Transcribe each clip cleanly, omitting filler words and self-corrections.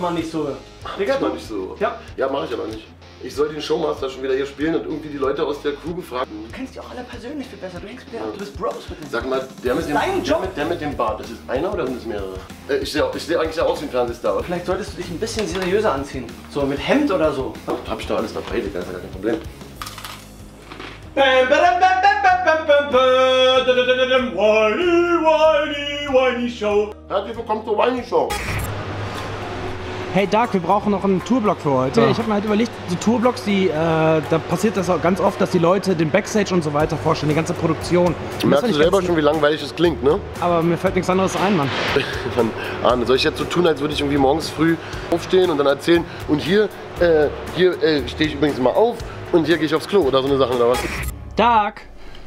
mal nicht so. Digga, Mach nicht so. Ja. Ja, mach ich aber nicht. Ich soll den Showmaster schon wieder hier spielen und irgendwie die Leute aus der Crew befragen. Du kennst die auch alle persönlich viel besser. Du hängst mit der, du bist Bros mit dem. Sag mal, der mit dem Bart, ist es einer oder sind es mehrere? Ich seh eigentlich ja aus wie ein Fernsehstar. Vielleicht solltest du dich ein bisschen seriöser anziehen. So mit Hemd oder so. Hab ich da alles dabei, Digga, ist ja gar kein Problem. Whiny Show. Herzlich willkommen zur Whiny Show. Hey Dark, wir brauchen noch einen Tourblock für heute. Ja. Ich habe mir halt überlegt, so Tourblocks, da passiert das auch ganz oft, dass die Leute den Backstage und so weiter vorstellen, die ganze Produktion. Du merkst selber schon, wie langweilig es klingt, ne? Aber mir fällt nichts anderes ein, Mann. Mann, soll ich jetzt so tun, als würde ich irgendwie morgens früh aufstehen und dann erzählen, und hier stehe ich übrigens mal auf und hier gehe ich aufs Klo oder so eine Sache oder was? Dark!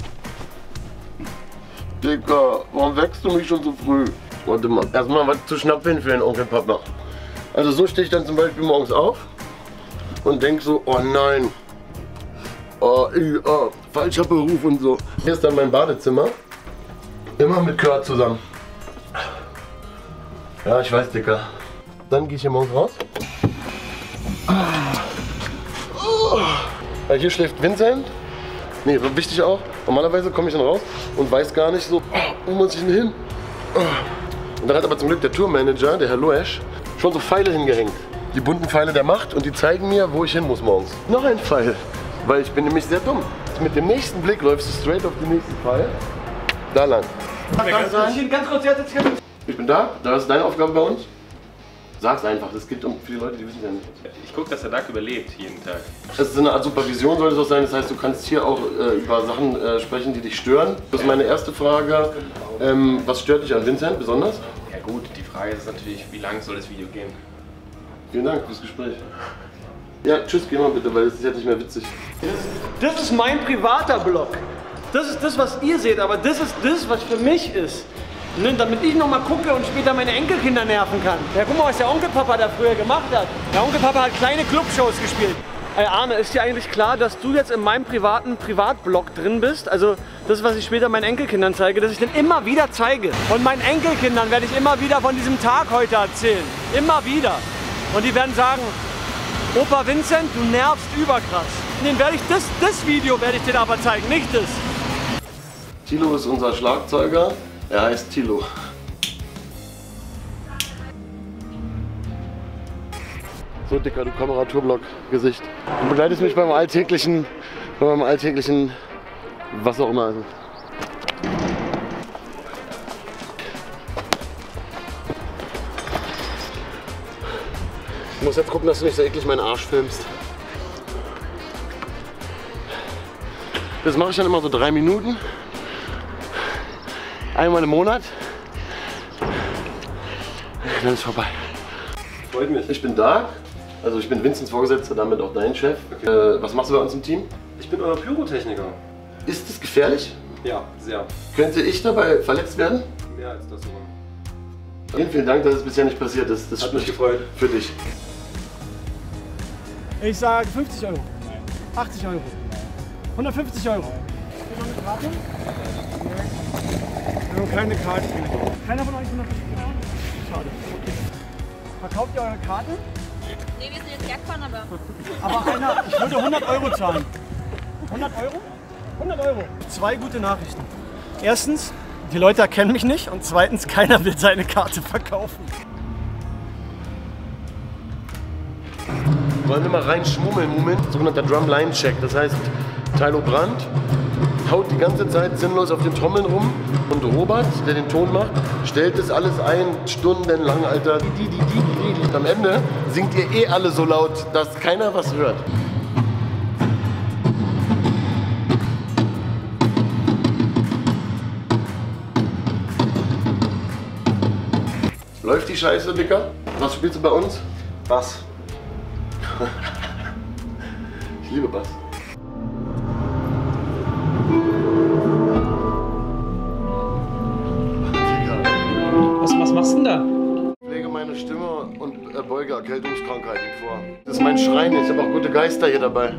Digga, warum wächst du mich schon so früh? Warte mal, erstmal was zu schnappeln für den Onkel Papa. Also so stehe ich dann zum Beispiel morgens auf und denke so, oh nein, falscher Beruf und so. Hier ist dann mein Badezimmer, immer mit Kurt zusammen. Ja, ich weiß, Dicker. Dann gehe ich hier morgens raus. Hier schläft Vincent. Nee, wichtig auch, normalerweise komme ich dann raus und weiß gar nicht so, wo muss ich denn hin? Und dann hat aber zum Glück der Tourmanager, der Herr Loesch, schon so Pfeile hingehängt. Die bunten Pfeile der Macht, und die zeigen mir, wo ich hin muss morgens. Noch ein Pfeil, weil ich bin nämlich sehr dumm. Mit dem nächsten Blick läufst du straight auf den nächsten Pfeil. Da lang. Ganz kurz, jetzt. Ich bin da, da ist deine Aufgabe bei uns. Sag's einfach, das geht um viele Leute, die wissen ja nicht. Ich gucke, dass der Dark überlebt jeden Tag. Das ist eine Art Supervision, soll es auch sein. Das heißt, du kannst hier auch über Sachen sprechen, die dich stören. Das ist meine erste Frage. Was stört dich an Vincent besonders? Ja gut, die Frage ist natürlich, wie lang soll das Video gehen? Vielen Dank fürs Gespräch. Ja, tschüss, geh mal bitte, weil das ist jetzt nicht mehr witzig. Das ist mein privater Blog. Das ist das, was ihr seht, aber das ist das, was für mich ist. Ne, damit ich noch mal gucke und später meine Enkelkinder nerven kann. Ja, guck mal, was der Onkelpapa da früher gemacht hat. Der Onkelpapa hat kleine Clubshows gespielt. Ey Arne, ist dir eigentlich klar, dass du jetzt in meinem privaten Privatblog drin bist? Also das, was ich später meinen Enkelkindern zeige, dass ich den immer wieder zeige. Und meinen Enkelkindern werde ich immer wieder von diesem Tag heute erzählen. Immer wieder. Und die werden sagen, Opa Vincent, du nervst überkrass. Den werde ich das Video werde ich dir aber zeigen, nicht das. Thilo ist unser Schlagzeuger. Er heißt Thilo. So, Dicker, du Kameraturblock-Gesicht. Du begleitest mich beim alltäglichen, was auch immer. Du musst jetzt gucken, dass du nicht so eklig meinen Arsch filmst. Das mache ich dann immer so 3 Minuten. Einmal im Monat. Dann ist vorbei. Freut mich. Ich bin Dark. Also ich bin Vincents Vorgesetzter, damit auch dein Chef. Okay. Was machst du bei uns im Team? Ich bin euer Pyrotechniker. Ist das gefährlich? Ja, sehr. Könnte ich dabei verletzt werden? Mehr als das sogar. Vielen Dank, dass es bisher nicht passiert ist. Das hat mich gefreut. Für dich. Ich sage 50 Euro. 80 Euro. 150 Euro. Eine Karte? Wir haben keine Karte. Keiner von euch 150 Euro? Schade. Okay. Verkauft ihr eure Karte? Nee, wir sind jetzt hergefahren, aber... Aber einer, ich würde 100 Euro zahlen. 100 Euro? 100 Euro. 2 gute Nachrichten. Erstens, die Leute erkennen mich nicht. Und zweitens, keiner will seine Karte verkaufen. Wollen wir mal reinschmummeln, Moment? Sogenannter Drumline-Check. Das heißt, Tylo Brandt haut die ganze Zeit sinnlos auf den Trommeln rum. Und Robert, der den Ton macht, stellt das alles ein, stundenlang, Alter. Und am Ende singt ihr eh alle so laut, dass keiner was hört. Läuft die Scheiße, Dicker? Was spielst du bei uns? Was? Ich liebe Bass. Was machst du denn da? Ich lege meine Stimme und beuge Erkältungskrankheiten vor. Das ist mein Schrein, ich habe auch gute Geister hier dabei.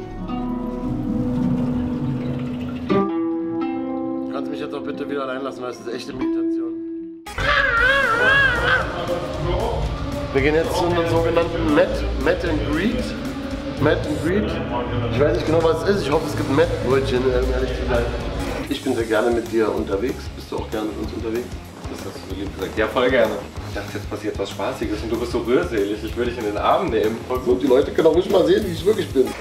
Du kannst mich jetzt auch bitte wieder allein lassen, weil es ist echte Meditation. Wir gehen jetzt zu einem sogenannten Met and Greet. Met and Greet. Ich weiß nicht genau, was es ist. Ich hoffe, es gibt Met-Brötchen, um ehrlich zu sein. Ich bin sehr gerne mit dir unterwegs. Bist du auch gerne mit uns unterwegs? Das hast du so lieb gesagt. Ja, voll gerne. Ich dachte, jetzt passiert was Spaßiges und du bist so rührselig. Ich würde dich in den Arm nehmen. Und die Leute können auch nicht mal sehen, wie ich wirklich bin.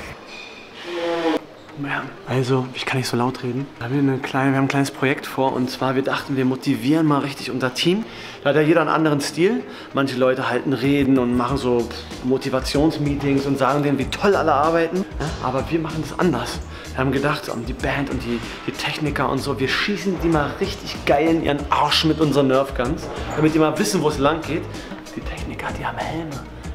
Ja, also, ich kann nicht so laut reden. Wir haben ein kleines Projekt vor und zwar, wir dachten, wir motivieren mal richtig unser Team. Da hat ja jeder einen anderen Stil. Manche Leute halten Reden und machen so Motivationsmeetings und sagen denen, wie toll alle arbeiten. Ja, aber wir machen das anders. Wir haben gedacht, die Band und die Techniker und so, wir schießen die mal richtig geil in ihren Arsch mit unseren Nerfguns, damit die mal wissen, wo es lang geht. Die Techniker, die haben Helme.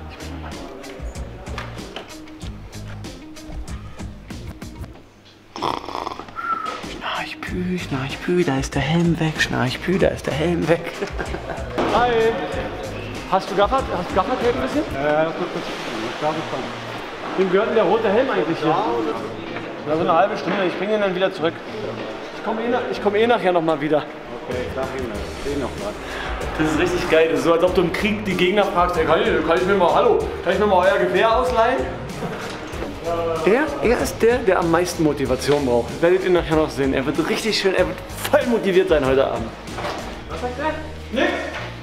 Schnarchpü, da ist der Helm weg. Schnarchpü, da ist der Helm weg. Hi. Hast du Gaffer? Hast du Gaffertape ein bisschen? Ja, kurz. Wem gehört denn der rote Helm eigentlich hier? Ja, so eine halbe Stunde. Ich bringe ihn dann wieder zurück. Ich komme nachher nochmal wieder. Okay, klar, sehen noch mal. Das ist richtig geil. Das ist so, als ob du im Krieg die Gegner fragst, hey, kann ich mir mal euer Gewehr ausleihen? Er ist der am meisten Motivation braucht. Das werdet ihr nachher noch sehen. Er wird richtig schön, er wird voll motiviert sein heute Abend. Was sagt der? Nix!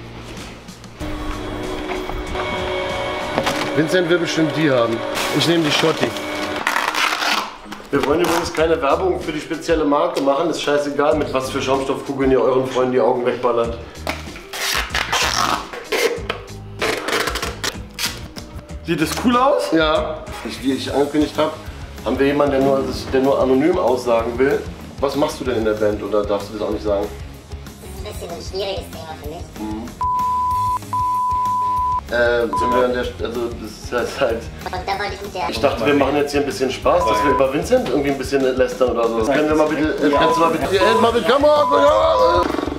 Vincent will bestimmt die haben. Ich nehme die Schotti. Wir wollen übrigens keine Werbung für die spezielle Marke machen. Ist scheißegal, mit was für Schaumstoffkugeln ihr euren Freunden die Augen wegballert. Sieht das cool aus? Ja. Wie ich angekündigt habe, haben wir jemanden, der nur anonym aussagen will. Was machst du denn in der Band oder darfst du das auch nicht sagen? Das ist ein bisschen ein schwieriges Thema für mich. Sind wir an der, also das ist halt. Und da wollte ich mit der. Ich dachte, wir machen jetzt hier ein bisschen Spaß, dass wir über Vincent irgendwie ein bisschen lästern oder so. Können wir mal bitte, kannst du mal bitte, mal mit Kamera.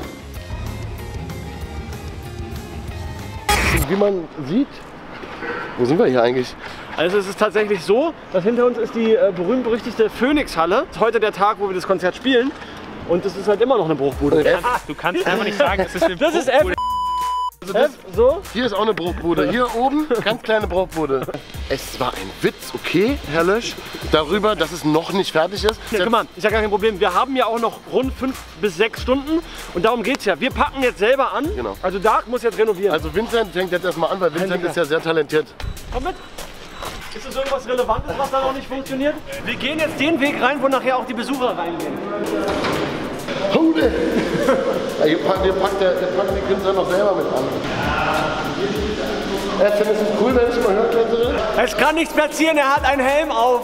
Wie man sieht, wo sind wir hier eigentlich? Also es ist tatsächlich so, dass hinter uns ist die berühmt-berüchtigte Phoenix-Halle. Das ist heute der Tag, wo wir das Konzert spielen. Und das ist halt immer noch eine Bruchbude. Du kannst einfach nicht sagen, das ist eine Bruchbude. So? Hier ist auch eine Bruchbude. Hier oben, ganz kleine Bruchbude. Es war ein Witz, okay, Herr Lösch, darüber, dass es noch nicht fertig ist. Ja, guck mal, ist ja gar kein Problem. Wir haben ja auch noch rund 5 bis 6 Stunden und darum geht's ja. Wir packen jetzt selber an. Genau. Also Dark muss jetzt renovieren. Also Vincent fängt jetzt erstmal an, weil Vincent ist ja sehr talentiert. Komm mit. Ist das irgendwas Relevantes, was da noch nicht funktioniert? Wir gehen jetzt den Weg rein, wo nachher auch die Besucher reingehen. Hude! Wir packen die Künstler noch selber mit an. Findest du es cool, wenn ich mal höre? Es kann nichts passieren, er hat einen Helm auf.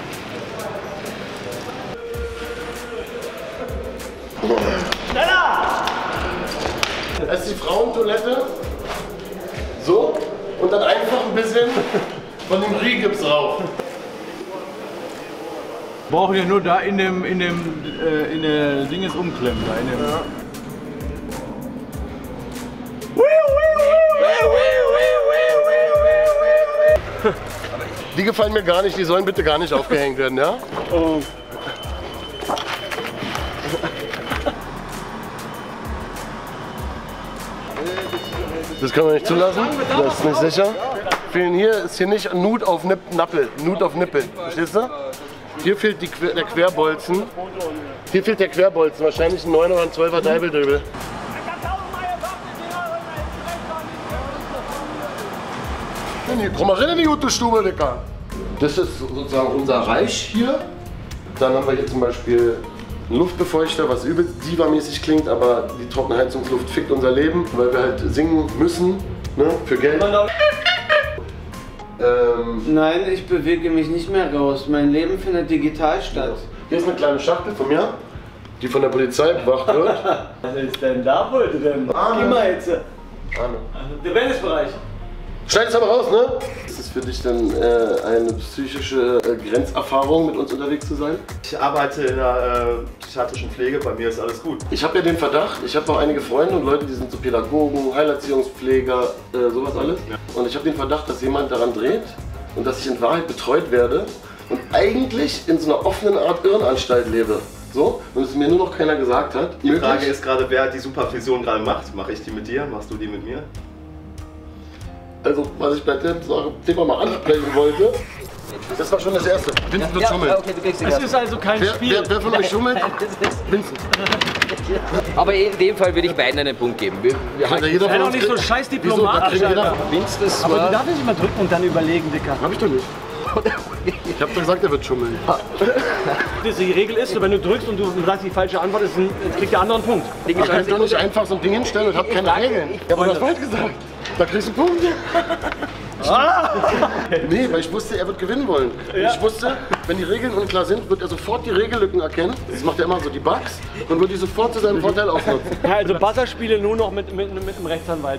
Schneller! Das ist die Frauentoilette. So. Und dann einfach ein bisschen von dem Riehgips drauf. Brauchen ja nur da in der Dinges umklemmen. Da in dem Die gefallen mir gar nicht, die sollen bitte gar nicht aufgehängt werden, ja? Oh. Das können wir nicht zulassen, das ist nicht sicher. Hier ist hier nicht Nut auf Nippel, verstehst du? Hier fehlt der Querbolzen. Hier fehlt der Querbolzen, wahrscheinlich ein 9 oder ein 12er Deibeldrübel. Komm mal rein in die gute Stube, Dicker. Das ist sozusagen unser Reich hier. Dann haben wir hier zum Beispiel einen Luftbefeuchter, was übelst diva-mäßig klingt, aber die Trockenheizungsluft fickt unser Leben, weil wir halt singen müssen, ne, für Geld. Nein, ich bewege mich nicht mehr raus. Mein Leben findet digital statt. Hier ist eine kleine Schachtel von mir, die von der Polizei bewacht wird. Was ist denn da wohl drin? Geh mal jetzt. Der Wellnessbereich. Schneid es aber raus, ne? Ist es für dich denn eine psychische Grenzerfahrung, mit uns unterwegs zu sein? Ich arbeite in der psychiatrischen Pflege, bei mir ist alles gut. Ich habe ja den Verdacht, ich habe auch einige Freunde und Leute, die sind so Pädagogen, Heilerziehungspfleger, sowas alles. Ja. Und ich habe den Verdacht, dass jemand daran dreht und dass ich in Wahrheit betreut werde und eigentlich in so einer offenen Art Irrenanstalt lebe. So, und es mir nur noch keiner gesagt hat. Die Frage ist gerade, wer die Supervision gerade macht. Mache ich die mit dir? Machst du die mit mir? Also, was ich bei dem Thema mal ansprechen wollte, das war schon das Erste. Vincent wird schummeln. Okay, du kriegst die Es ist also kein Spiel. Wer von euch schummelt? Vincent. Aber in dem Fall würde ich beiden einen Punkt geben. Jeder Sei doch nicht so scheiß diplomatisch, Alter. Vince, das Aber war... du darfst nicht mal drücken und dann überlegen, Dicker. Hab ich doch nicht. Ich hab doch gesagt, er wird schummeln. Die Regel ist, wenn du drückst und du sagst die falsche Antwort, kriegt der andere einen Punkt. Ich kann doch nicht einfach so ein Ding hinstellen und hab keine Regeln. Ich hab das falsch gesagt. Da kriegst du einen Punkt. Nee, weil ich wusste, er wird gewinnen wollen. Ja. Ich wusste, wenn die Regeln unklar sind, wird er sofort die Regellücken erkennen. Das macht er immer so, die Bugs. Und wird die sofort zu seinem Vorteil ausnutzen. Ja, also Buzzerspiele nur noch mit einem Rechtsanwalt.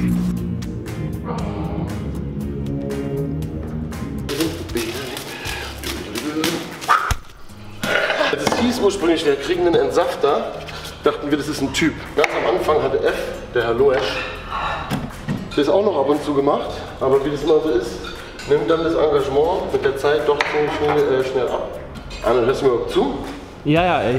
Als es hieß ursprünglich, wir kriegen einen Entsafter, dachten wir, das ist ein Typ. Ganz am Anfang hatte F, der Herr Loesch, das auch noch ab und zu gemacht, aber wie das immer so ist, nimmt dann das Engagement mit der Zeit doch ziemlich schnell ab. Arne, hörst du mir überhaupt zu? Ja, ey.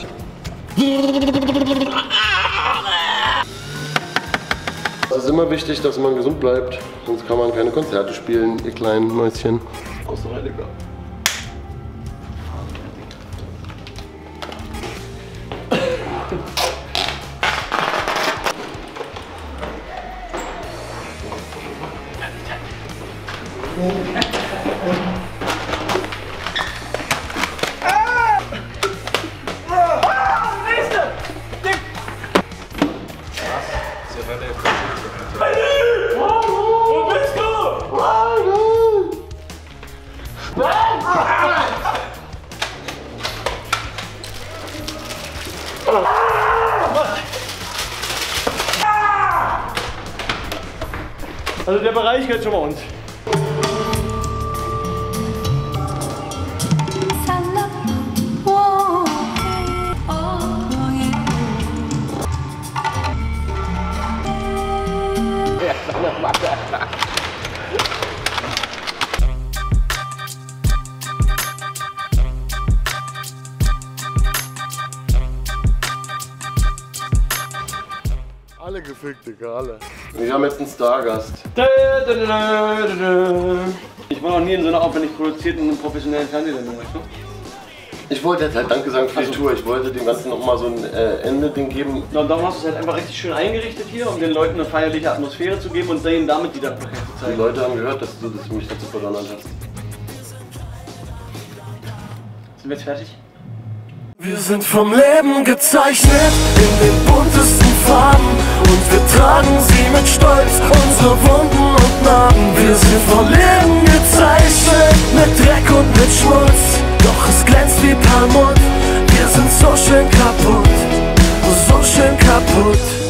Es ist immer wichtig, dass man gesund bleibt, sonst kann man keine Konzerte spielen, ihr kleinen Mäuschen. Ausreichender. Wo bist du? Also der Bereich gehört schon mal uns. Alle gefickt, Digga, alle. Wir haben jetzt einen Stargast. Ich war noch nie in so einer aufwendig produzierten und professionellen Fernsehsendung, weißt du? Ich wollte jetzt halt Danke sagen für die Tour. Ich wollte dem Ganzen nochmal so ein Ende-Ding geben. Ja, und darum hast du es halt einfach richtig schön eingerichtet hier, um den Leuten eine feierliche Atmosphäre zu geben und denen damit die Dankbarkeit zu Die zeigen. Leute haben gehört, dass du mich dazu verdonnert hast. Sind wir jetzt fertig? Wir sind vom Leben gezeichnet in den buntesten Farben und wir tragen sie mit Stolz, unsere Wunden und Narben. Wir sind vom Leben gezeichnet mit Dreck und mit Schmutz, doch es glänzt wie Perlmutt. Wir sind so schön kaputt, so schön kaputt.